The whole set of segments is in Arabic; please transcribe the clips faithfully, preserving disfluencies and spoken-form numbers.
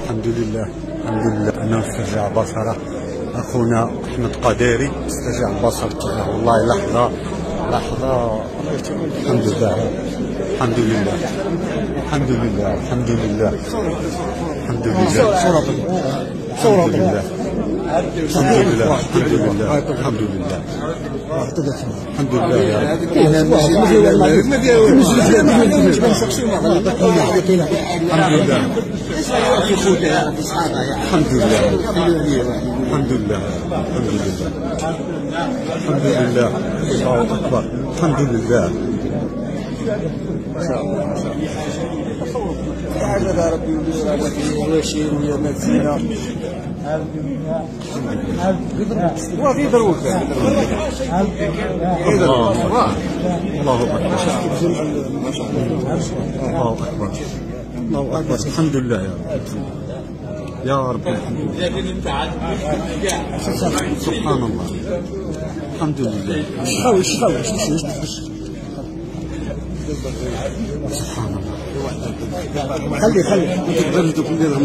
الحمد لله الحمد لله أنا مسترجع بصره. أخونا أحمد قديري استرجع البصر تاعه والله لحظة لحظة. الحمد لله الحمد لله الحمد لله الحمد لله الحمد لله الحمد لله الحمد لله الحمد لله الحمد لله الحمد لله يا رب. الحمد لله الحمد لله الحمد لله الحمد لله الحمد لله الله أكبر الحمد لله. ما شاء الله ما شاء الله يا ربي ويشير ويا مزينة وفي ضروب الله الله أكبر ما شاء الله الله أكبر الله أكبر الحمد لله يا رب يا رب الحمد لله سبحان الله الحمد لله. خوش خوش سبحان الله خلي خلي تقدر تقول لهم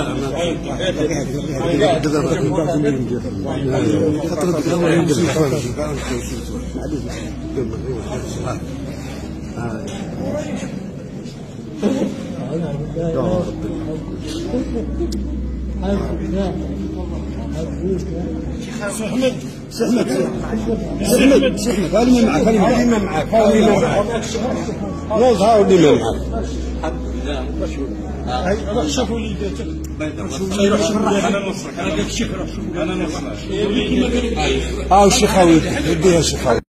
سحمد سحمد سحمد سحمد هذا اللي معك هذا اللي معك هذا اللي معك لا هذا اللي معك. هاي شوفوا لي انا نصرك انا الشيخ انا نصرك اه الشيخ وديها الشيخ.